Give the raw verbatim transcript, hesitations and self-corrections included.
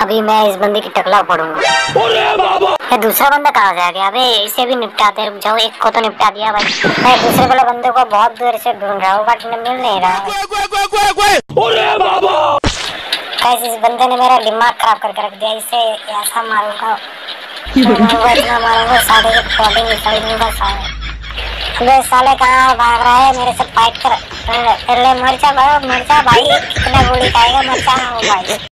अभी मैं इस बंदे की टकला फोड़ूंगा। ये दूसरा बंदा कहाँ से आ गया? अबे इसे भी निपटाते हैं, रुक जाओ, एक को तो निपटा दिया भाई। मैं दूसरे वाले बंदे को बहुत देर से ढूंढ रहा हूँ बट मिल नहीं रहा है। कैसे इस बंदे ने मेरा दिमाग खराब करके रख दिया। इसे ऐसा मारूंगा मारूंगा इतना मारूंगा साले के बॉडी निकाल दूंगा साले। अबे साले कहाँ भाग रहा है? मेरे से फाइट कर। अरे मर जा भाई, मर जा भाई, कितना गोली खाएगा, मर जा भाई।